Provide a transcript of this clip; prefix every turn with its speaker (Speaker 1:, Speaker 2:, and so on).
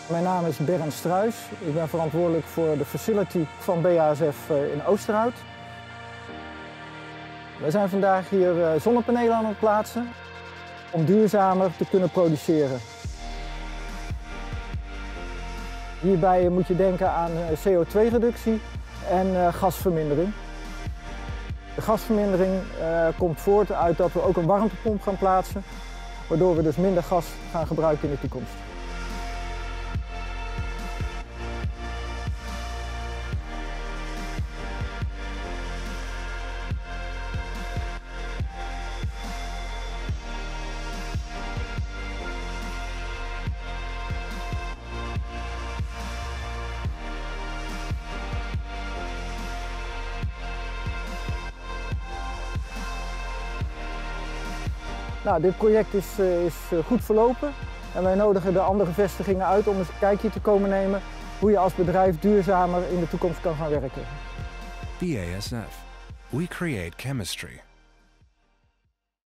Speaker 1: Mijn naam is Bernd Struijs. Ik ben verantwoordelijk voor de facility van BASF in Oosterhout. We zijn vandaag hier zonnepanelen aan het plaatsen om duurzamer te kunnen produceren. Hierbij moet je denken aan CO2-reductie en gasvermindering. De gasvermindering komt voort uit dat we ook een warmtepomp gaan plaatsen, waardoor we dus minder gas gaan gebruiken in de toekomst. Nou, dit project is goed verlopen en wij nodigen de andere vestigingen uit om eens een kijkje te komen nemen hoe je als bedrijf duurzamer in de toekomst kan gaan werken.
Speaker 2: BASF. We create chemistry.